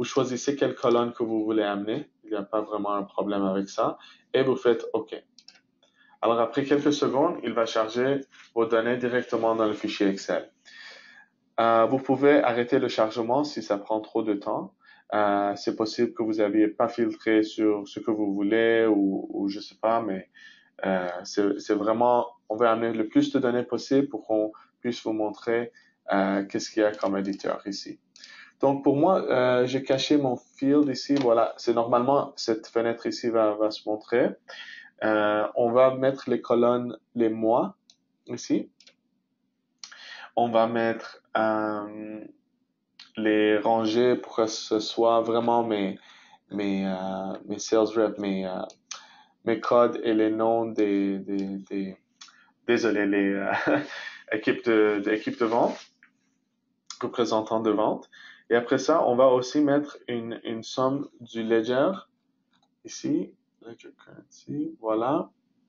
vous choisissez quelle colonne que vous voulez amener. Il n'y a pas vraiment un problème avec ça. Et vous faites OK. Alors après quelques secondes, il va charger vos données directement dans le fichier Excel. Euh, vous pouvez arrêter le chargement si ça prend trop de temps. Euh, c'est possible que vous n'aviez pas filtré sur ce que vous voulez ou, ou je sais pas, mais euh, c'est, c'est vraiment, on veut amener le plus de données possible pour qu'on puisse vous montrer euh, qu'est-ce qu'il y a comme éditeur ici. Donc pour moi, euh, j'ai caché mon field ici. Voilà, c'est normalement cette fenêtre ici va, va se montrer. Euh, on va mettre les colonnes, les mois ici. On va mettre euh, les rangées pour que ce soit vraiment mes mes euh, mes sales reps, mes euh, mes codes et les noms des des, des désolé les euh, équipes de d'équipes de vente, représentants de vente. Et après ça, on va aussi mettre une une somme du ledger ici, ledger currency, voilà,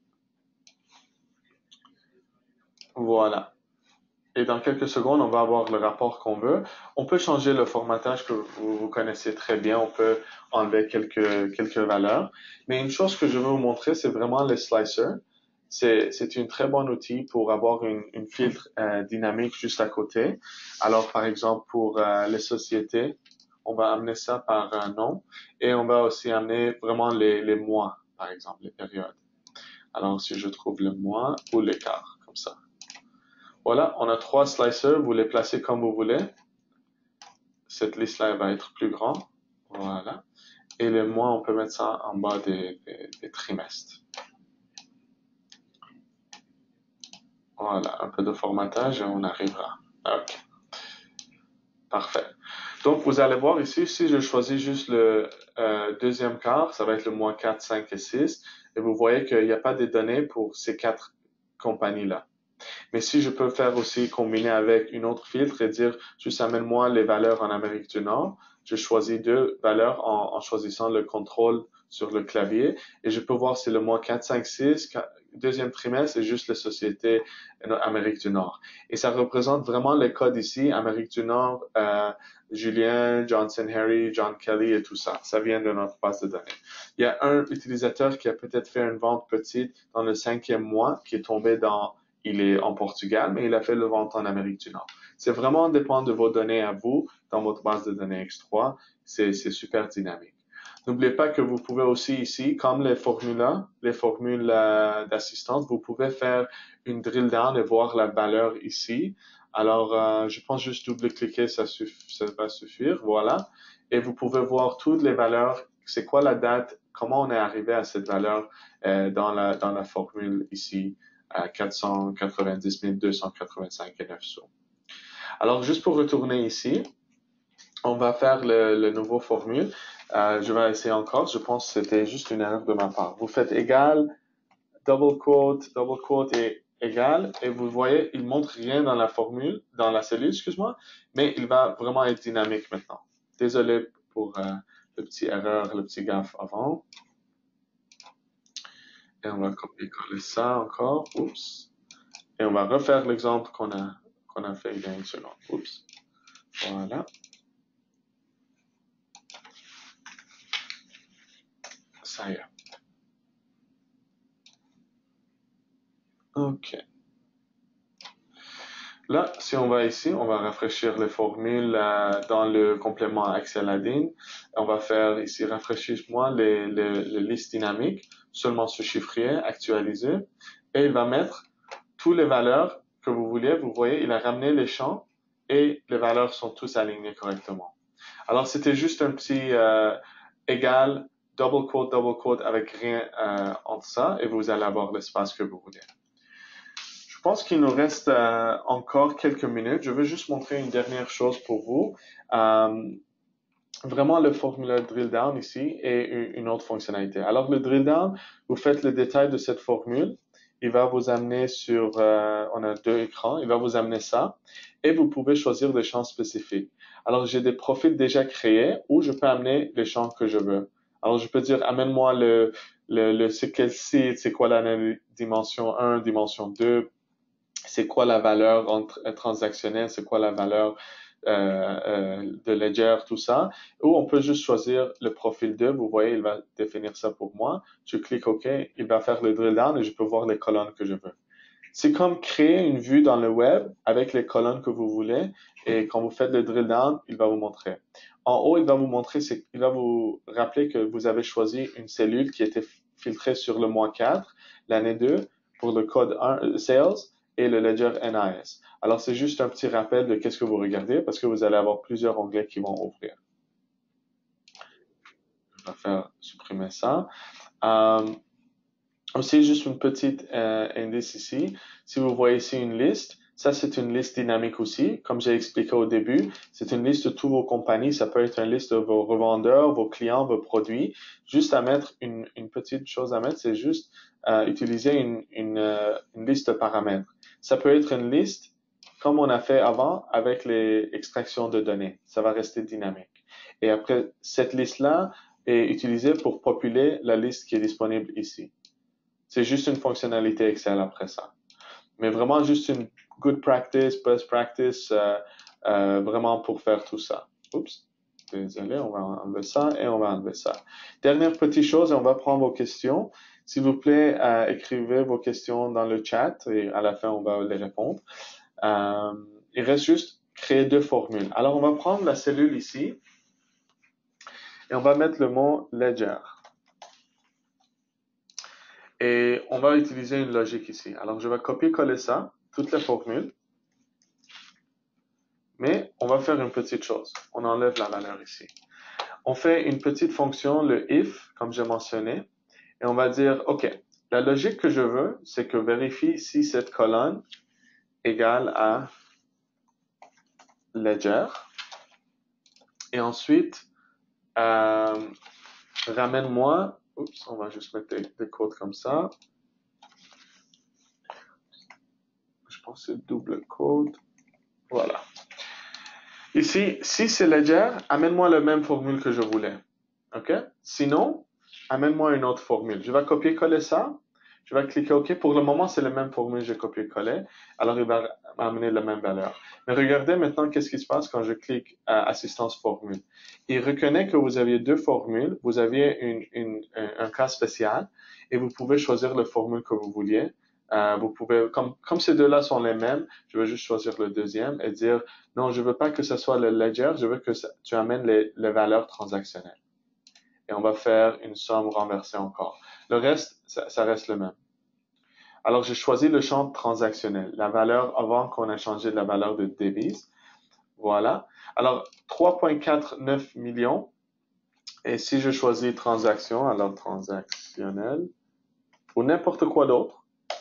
voilà. Et dans quelques secondes, on va avoir le rapport qu'on veut. On peut changer le formatage que vous, vous connaissez très bien. On peut enlever quelques, quelques valeurs. Mais une chose que je veux vous montrer, c'est vraiment le slicer. C'est, c'est une très bonne outil pour avoir une, une filtre euh, dynamique juste à côté. Alors, par exemple, pour euh, les sociétés, on va amener ça par un nom. Et on va aussi amener vraiment les, les mois, par exemple, les périodes. Alors, si je trouve le mois ou l'écart, comme ça. Voilà, on a trois slicers, vous les placez comme vous voulez. Cette liste-là va être plus grande. Voilà. Et le mois, on peut mettre ça en bas des, des, des trimestres. Voilà, un peu de formatage et on arrivera. OK. Parfait. Donc, vous allez voir ici, si je choisis juste le euh, deuxième quart, ça va être le mois quatre, cinq et six. Et vous voyez qu'il n'y a pas de données pour ces quatre compagnies-là. Mais si je peux faire aussi combiner avec une autre filtre et dire juste amène-moi les valeurs en Amérique du Nord, je choisis deux valeurs en, en choisissant le contrôle sur le clavier et je peux voir si le mois quatre, cinq, six, deuxième trimestre, c'est juste les sociétés Amérique du Nord. Et ça représente vraiment les codes ici, Amérique du Nord, euh, Julien, Johnson, Harry, John Kelly et tout ça. Ça vient de notre base de données. Il y a un utilisateur qui a peut-être fait une vente petite dans le cinquième mois qui est tombé dans il est en Portugal, mais il a fait le vente en Amérique du Nord. C'est vraiment dépend de vos données à vous dans votre base de données X trois. C'est, c'est super dynamique. N'oubliez pas que vous pouvez aussi ici, comme les formules, les formules euh, d'assistance, vous pouvez faire une drill down et voir la valeur ici. Alors, euh, je pense juste double-cliquer, ça, suff- ça va suffire. Voilà. Et vous pouvez voir toutes les valeurs. C'est quoi la date? Comment on est arrivé à cette valeur euh, dans la dans la formule ici à quatre cent quatre-vingt-dix mille deux cent quatre-vingt-cinq et neuf sous. Alors, juste pour retourner ici, on va faire le, le nouveau formule. Euh, je vais essayer encore. Je pense que c'était juste une erreur de ma part. Vous faites égal, double quote, double quote et égal. Et vous voyez, il montre rien dans la formule, dans la cellule, excuse-moi, mais il va vraiment être dynamique maintenant. Désolé pour euh, le petit erreur, le petit gaffe avant. Et on va copier-coller ça encore. Oups. Et on va refaire l'exemple qu'on a, qu'on a fait il y a une seconde. Oups. Voilà. Ça y est. OK. Là, si on va ici, on va rafraîchir les formules euh, dans le complément Excel Add-in. On va faire ici, rafraîchis-moi les, les, les listes dynamiques, seulement ce chiffrier, actualiser. Et il va mettre toutes les valeurs que vous vouliez. Vous voyez, il a ramené les champs et les valeurs sont tous alignées correctement. Alors, c'était juste un petit euh, égal, double quote, double quote avec rien euh, entre ça et vous allez avoir l'espace que vous voulez. Je pense qu'il nous reste euh, encore quelques minutes. Je veux juste montrer une dernière chose pour vous. Euh, vraiment le formulaire drill down ici et une autre fonctionnalité. Alors, le drill down, vous faites le détail de cette formule. Il va vous amener sur, euh, on a deux écrans, il va vous amener ça et vous pouvez choisir des champs spécifiques. Alors, j'ai des profils déjà créés où je peux amener les champs que je veux. Alors, je peux dire, amène-moi le, le, le c'est quel site, c'est quoi la dimension un, dimension deux, c'est quoi la valeur entre, transactionnelle, c'est quoi la valeur euh, euh, de ledger, tout ça, ou on peut juste choisir le profil deux. Vous voyez, il va définir ça pour moi. Je clique OK, il va faire le drill down et je peux voir les colonnes que je veux. C'est comme créer une vue dans le web avec les colonnes que vous voulez, et quand vous faites le drill down, il va vous montrer. En haut, il va vous montrer, c'est, il va vous rappeler que vous avez choisi une cellule qui était filtrée sur le mois quatre, l'année deux, pour le code un, euh, sales et le ledger N I S. Alors, c'est juste un petit rappel de qu'est-ce que vous regardez parce que vous allez avoir plusieurs onglets qui vont ouvrir. Je vais faire supprimer ça. Euh, Aussi, juste une petite euh, indice ici. Si vous voyez ici une liste, ça c'est une liste dynamique aussi. Comme j'ai expliqué au début, c'est une liste de toutes vos compagnies. Ça peut être une liste de vos revendeurs, vos clients, vos produits. Juste à mettre, une, une petite chose à mettre, c'est juste euh, utiliser une, une, euh, une liste de paramètres. Ça peut être une liste comme on a fait avant avec les extractions de données. Ça va rester dynamique. Et après, cette liste-là est utilisée pour populer la liste qui est disponible ici. C'est juste une fonctionnalité Excel après ça. Mais vraiment juste une good practice, best practice, euh, euh, vraiment pour faire tout ça. Oups, désolé, on va enlever ça et on va enlever ça. Dernière petite chose, et on va prendre vos questions. S'il vous plaît, euh, écrivez vos questions dans le chat et à la fin, on va les répondre. Euh, il reste juste créer deux formules. Alors, on va prendre la cellule ici et on va mettre le mot ledger. Et on va utiliser une logique ici. Alors, je vais copier-coller ça, toutes les formules. Mais on va faire une petite chose. On enlève la valeur ici. On fait une petite fonction, le if, comme j'ai mentionné. Et on va dire, OK, la logique que je veux, c'est que vérifie si cette colonne égale à ledger. Et ensuite, euh, ramène-moi, oups, on va juste mettre des, des codes comme ça. Je pense que c'est double code. Voilà. Ici, si c'est ledger, amène-moi la même formule que je voulais. OK? Sinon, amène-moi une autre formule. Je vais copier-coller ça. Je vais cliquer OK. Pour le moment, c'est la même formule que j'ai copié-collé. Alors, il va m'amener la même valeur. Mais regardez maintenant qu'est-ce qui se passe quand je clique à assistance formule. Il reconnaît que vous aviez deux formules. Vous aviez une, une, un, un cas spécial et vous pouvez choisir la formule que vous vouliez. Euh, vous pouvez, comme, comme ces deux-là sont les mêmes, je vais juste choisir le deuxième et dire non, je veux pas que ce soit le ledger, je veux que ça, tu amènes les, les valeurs transactionnelles. Et on va faire une somme renversée encore. Le reste, ça, ça reste le même. Alors, j'ai choisi le champ transactionnel, la valeur avant qu'on ait changé de la valeur de devise. Voilà. Alors, trois virgule quarante-neuf millions. Et si je choisis transaction, alors transactionnel, ou n'importe quoi d'autre,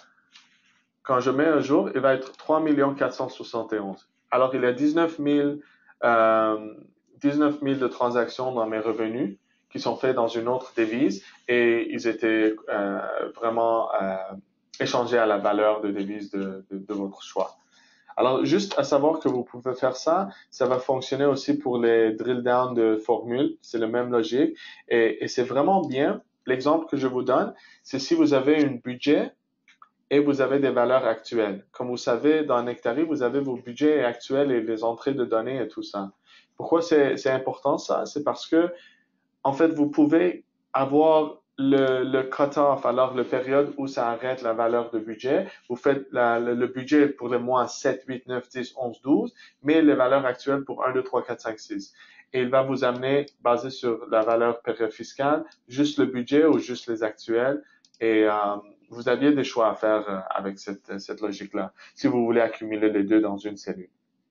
quand je mets un jour, il va être trois millions quatre cent soixante et onze. Alors, il y a dix-neuf mille, euh, dix-neuf mille de transactions dans mes revenus qui sont faits dans une autre devise et ils étaient euh, vraiment euh, échangés à la valeur de devise de, de, de votre choix. Alors, juste à savoir que vous pouvez faire ça, ça va fonctionner aussi pour les drill down de formules, c'est la même logique et, et c'est vraiment bien. L'exemple que je vous donne, c'est si vous avez un budget et vous avez des valeurs actuelles. Comme vous savez, dans Nectari, vous avez vos budgets actuels et les entrées de données et tout ça. Pourquoi c'est, c'est important ça? C'est parce que, en fait, vous pouvez avoir le, le cut-off, alors la période où ça arrête la valeur de budget. Vous faites la, le, le budget pour les mois sept, huit, neuf, dix, onze, douze, mais les valeurs actuelles pour un, deux, trois, quatre, cinq, six. Et il va vous amener, basé sur la valeur période fiscale, juste le budget ou juste les actuels. Et euh, vous aviez des choix à faire euh, avec cette, cette logique-là, si vous voulez accumuler les deux dans une cellule.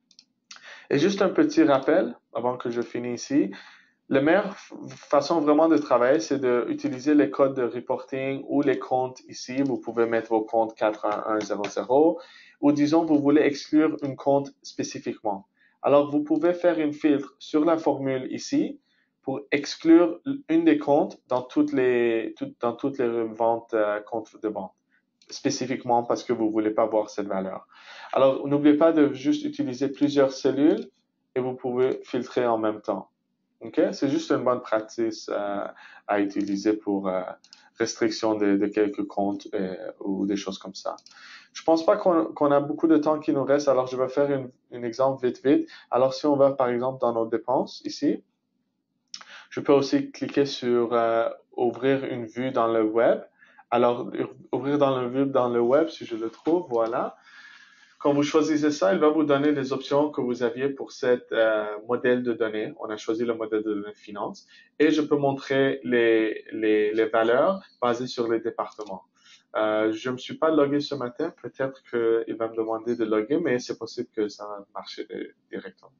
Et juste un petit rappel, avant que je finisse ici, la meilleure façon vraiment de travailler, c'est d'utiliser les codes de reporting ou les comptes ici. Vous pouvez mettre vos comptes quatre un un zéro zéro ou disons, vous voulez exclure un compte spécifiquement. Alors, vous pouvez faire une filtre sur la formule ici pour exclure une des comptes dans toutes les, tout, dans toutes les ventes euh, comptes de banque, spécifiquement parce que vous voulez pas voir cette valeur. Alors, n'oubliez pas de juste utiliser plusieurs cellules et vous pouvez filtrer en même temps. Okay? C'est juste une bonne pratique euh, à utiliser pour euh, restriction de, de quelques comptes euh, ou des choses comme ça. Je pense pas qu'on qu'on a beaucoup de temps qui nous reste, alors je vais faire une, un exemple vite vite. Alors si on va par exemple dans nos dépenses ici, je peux aussi cliquer sur euh, ouvrir une vue dans le web. Alors ouvrir dans le vue dans le web, si je le trouve, voilà. Quand vous choisissez ça, il va vous donner les options que vous aviez pour cet euh, modèle de données. On a choisi le modèle de données finance et je peux montrer les, les, les valeurs basées sur les départements. Euh, je ne me suis pas logué ce matin. Peut-être qu'il va me demander de loguer, mais c'est possible que ça va marcher directement.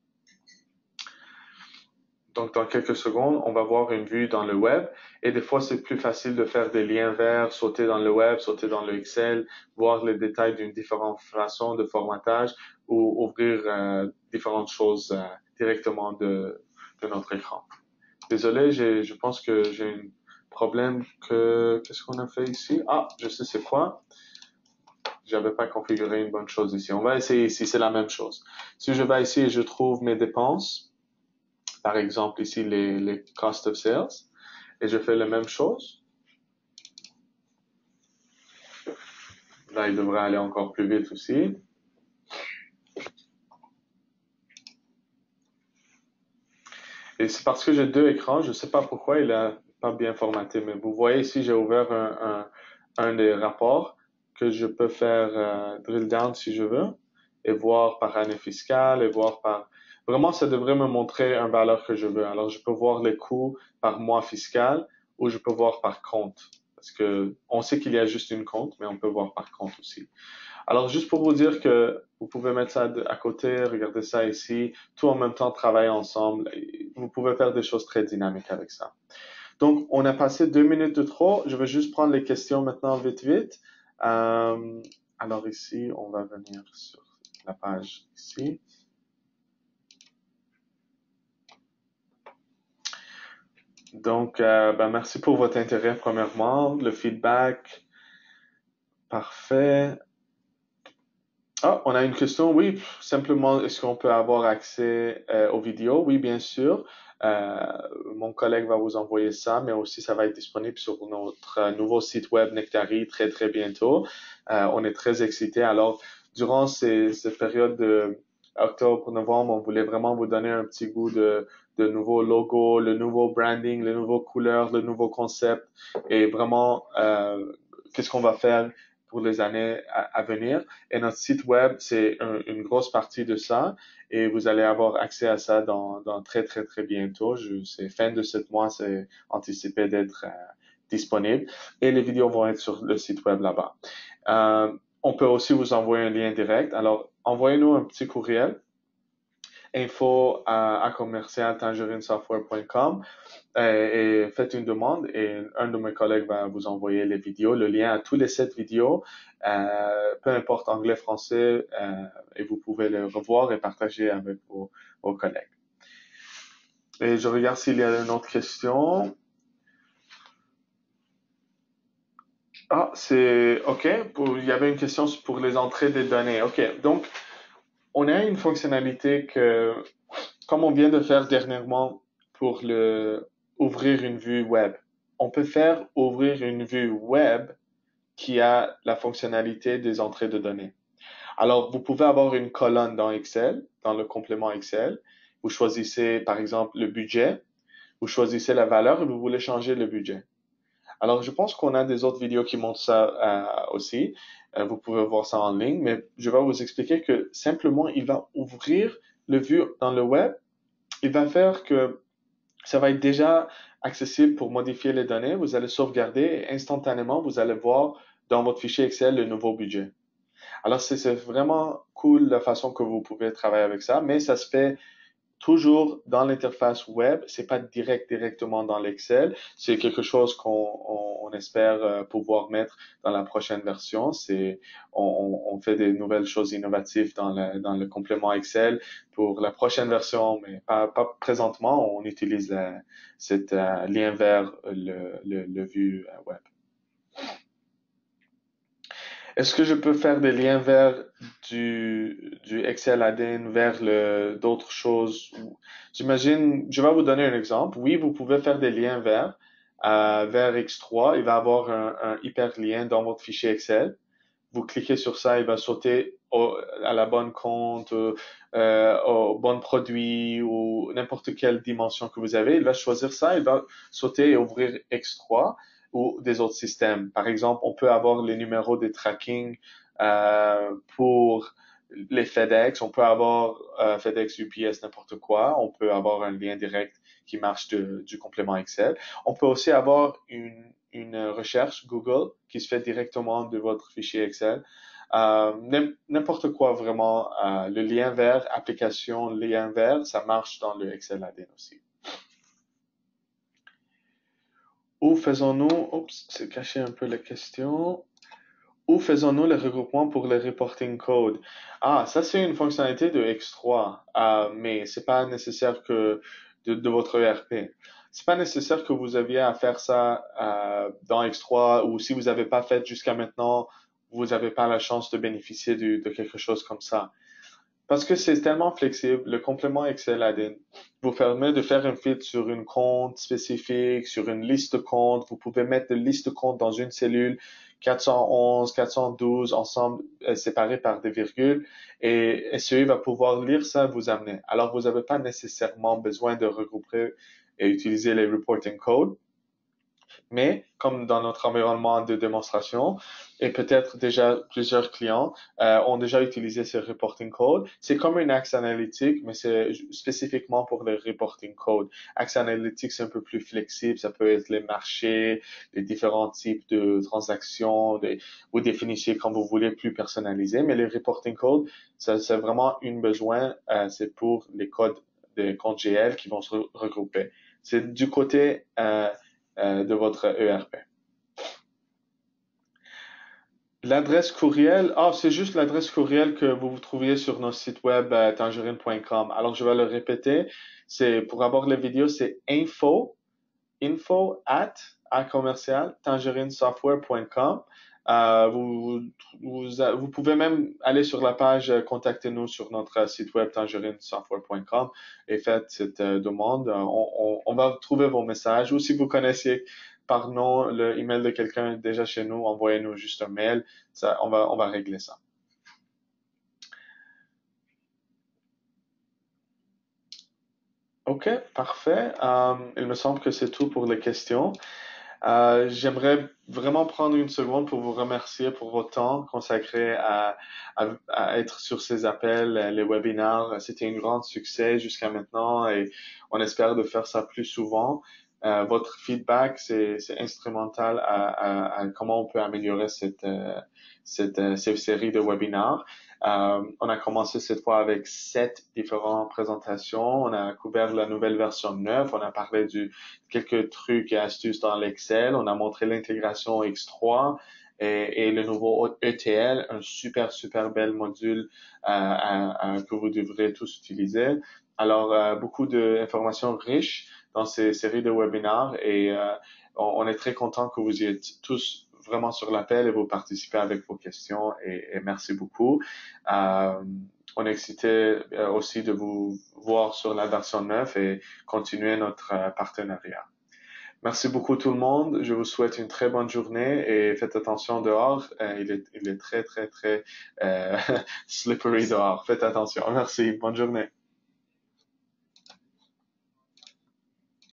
Donc, dans quelques secondes, on va voir une vue dans le web. Et des fois, c'est plus facile de faire des liens verts, sauter dans le web, sauter dans le Excel, voir les détails d'une différente façon de formatage ou ouvrir euh, différentes choses euh, directement de, de notre écran. Désolé, j'ai, je pense que j'ai un problème que... Qu'est-ce qu'on a fait ici? Ah, je sais c'est quoi. J'avais pas configuré une bonne chose ici. On va essayer ici, c'est la même chose. Si je vais ici et je trouve mes dépenses, par exemple ici les, les cost of sales, et je fais la même chose. Là, il devrait aller encore plus vite aussi. Et c'est parce que j'ai deux écrans, je ne sais pas pourquoi il a pas bien formaté, mais vous voyez ici, j'ai ouvert un, un, un des rapports que je peux faire euh, drill down si je veux, et voir par année fiscale, et voir par... Vraiment, ça devrait me montrer une valeur que je veux. Alors, je peux voir les coûts par mois fiscal, ou je peux voir par compte. Parce que on sait qu'il y a juste une compte, mais on peut voir par compte aussi. Alors, juste pour vous dire que vous pouvez mettre ça à côté, regarder ça ici, tout en même temps travailler ensemble. Vous pouvez faire des choses très dynamiques avec ça. Donc, on a passé deux minutes de trop. Je vais juste prendre les questions maintenant vite, vite. Euh, alors ici, on va venir sur la page ici. Donc, euh, ben, merci pour votre intérêt, premièrement. Le feedback, parfait. Ah, on a une question. Oui, simplement, est-ce qu'on peut avoir accès euh, aux vidéos? Oui, bien sûr. Euh, mon collègue va vous envoyer ça, mais aussi ça va être disponible sur notre nouveau site web Nectari très, très bientôt. Euh, on est très excités. Alors, durant ces, cette période de octobre, novembre, on voulait vraiment vous donner un petit goût de, de nouveaux logos, le nouveau branding, les nouveaux couleurs, le nouveau concept et vraiment, euh, qu'est-ce qu'on va faire pour les années à, à venir. Et notre site web, c'est un, une grosse partie de ça. Et vous allez avoir accès à ça dans, dans très, très, très bientôt. Je, c'est fin de ce mois, c'est anticipé d'être euh, disponible. Et les vidéos vont être sur le site web là-bas. Euh, on peut aussi vous envoyer un lien direct. Alors, envoyez-nous un petit courriel info à, à commercial tangerinesoftware point com et, et faites une demande et un de mes collègues va vous envoyer les vidéos, le lien à tous les sept vidéos, euh, peu importe anglais, français, euh, et vous pouvez les revoir et partager avec vos, vos collègues. Et je regarde s'il y a une autre question. Ah, c'est OK. Pour, il y avait une question pour les entrées des données. OK. Donc, on a une fonctionnalité que, comme on vient de faire dernièrement pour le ouvrir une vue web, on peut faire ouvrir une vue web qui a la fonctionnalité des entrées de données. Alors, vous pouvez avoir une colonne dans Excel, dans le complément Excel. Vous choisissez, par exemple, le budget. Vous choisissez la valeur et vous voulez changer le budget. Alors, je pense qu'on a des autres vidéos qui montrent ça euh, aussi. Euh, vous pouvez voir ça en ligne, mais je vais vous expliquer que simplement, il va ouvrir le vue dans le web. Il va faire que ça va être déjà accessible pour modifier les données. Vous allez sauvegarder et instantanément, vous allez voir dans votre fichier Excel le nouveau budget. Alors, c'est, c'est vraiment cool la façon que vous pouvez travailler avec ça, mais ça se fait toujours dans l'interface web. C'est pas direct directement dans l'Excel. C'est quelque chose qu'on on, on espère euh, pouvoir mettre dans la prochaine version. C'est on, on fait des nouvelles choses innovatives dans le, dans le complément Excel pour la prochaine version, mais pas, pas présentement. On utilise la, cet euh, lien vers le, le, le vue web. Est-ce que je peux faire des liens vers du, du Excel add-in vers le, d'autres choses? J'imagine, je vais vous donner un exemple. Oui, vous pouvez faire des liens vers, euh, vers X trois, il va avoir un, un hyperlien dans votre fichier Excel. Vous cliquez sur ça, il va sauter au, à la bonne compte, euh, au bon produit ou n'importe quelle dimension que vous avez. Il va choisir ça, il va sauter et ouvrir X trois ou des autres systèmes. Par exemple, on peut avoir les numéros de tracking euh, pour les FedEx, on peut avoir euh, FedEx, U P S, n'importe quoi. On peut avoir un lien direct qui marche de, du complément Excel. On peut aussi avoir une, une recherche Google qui se fait directement de votre fichier Excel. Euh, n'importe quoi vraiment. Euh, le lien vers, application, lien vers, ça marche dans le Excel A D N aussi. Où faisons-nous, oups, c'est caché un peu la question. Où faisons-nous le regroupement pour le reporting code? Ah, ça c'est une fonctionnalité de X trois, euh, mais c'est pas nécessaire que de, de votre E R P. C'est pas nécessaire que vous aviez à faire ça euh, dans X trois ou si vous n'avez pas fait jusqu'à maintenant, vous n'avez pas la chance de bénéficier de, de quelque chose comme ça. Parce que c'est tellement flexible, le complément Excel A D N vous permet de faire un filtre sur une compte spécifique, sur une liste de comptes. Vous pouvez mettre une liste de comptes dans une cellule quatre cent onze, quatre cent douze ensemble euh, séparés par des virgules et S E I va pouvoir lire ça et vous amener. Alors, vous n'avez pas nécessairement besoin de regrouper et utiliser les reporting codes. Mais comme dans notre environnement de démonstration, et peut-être déjà plusieurs clients euh, ont déjà utilisé ce reporting code, c'est comme une Axe Analytics, mais c'est spécifiquement pour le reporting code. Axe Analytics, c'est un peu plus flexible, ça peut être les marchés, les différents types de transactions, de, vous définissez comme vous voulez, plus personnalisé, mais les reporting code, ça, c'est vraiment un besoin, euh, c'est pour les codes de compte G L qui vont se regrouper. C'est du côté euh, de votre E R P. L'adresse courriel, ah, c'est juste l'adresse courriel que vous vous trouviez sur notre site web euh, tangerine point com. Alors, je vais le répéter. C'est, pour avoir la vidéo, c'est info, info at, à commercial, tangerinesoftware point com. Euh, vous, vous, vous pouvez même aller sur la page euh, Contactez-nous sur notre site web tangerinesoftware point com et faites cette euh, demande. On, on, on va trouver vos messages ou si vous connaissiez par nom le email de quelqu'un déjà chez nous, envoyez-nous juste un mail. Ça, on va, on va régler ça. OK, parfait. Euh, il me semble que c'est tout pour les questions. Euh, j'aimerais vraiment prendre une seconde pour vous remercier pour votre temps consacré à, à, à être sur ces appels, les webinars. C'était un grand succès jusqu'à maintenant et on espère de faire ça plus souvent. Euh, votre feedback, c'est, c'est instrumental à, à, à comment on peut améliorer cette, euh, cette, euh, cette série de webinars. Euh, on a commencé cette fois avec sept différentes présentations. On a couvert la nouvelle version neuf. On a parlé de quelques trucs et astuces dans l'Excel. On a montré l'intégration X trois et, et le nouveau E T L, un super, super bel module euh, à, à, que vous devrez tous utiliser. Alors, euh, beaucoup d'informations riches dans ces séries de webinars et euh, on, on est très content que vous y êtes tous vraiment sur l'appel et vous participez avec vos questions et, et merci beaucoup. Euh, on est excité aussi de vous voir sur la version neuf et continuer notre partenariat. Merci beaucoup tout le monde. Je vous souhaite une très bonne journée et faites attention dehors. Euh, il, est, il est très, très, très euh, slippery dehors. Faites attention. Merci. Bonne journée.